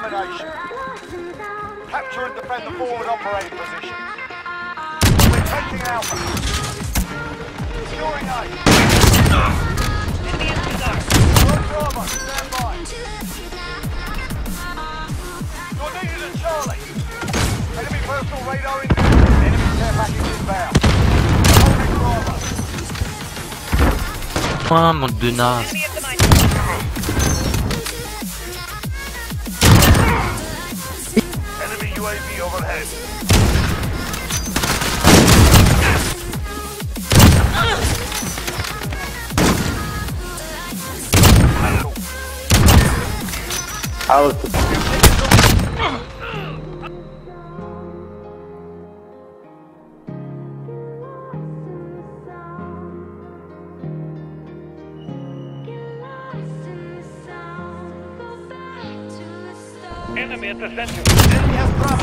domination. Capture and defend the forward operating position. We're taking Alpha. Securing A. Bravo, stand by. You're needed at Charlie. Enemy personal radar inbound. Enemy care package inbound. Holding Bravo. Ah, mon de naze. Enemy UAV overhead. Enemy at the center. Enemy has Bravo.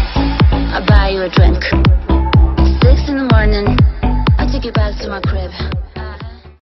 Drink. 6 in the morning, I take you back to my crib.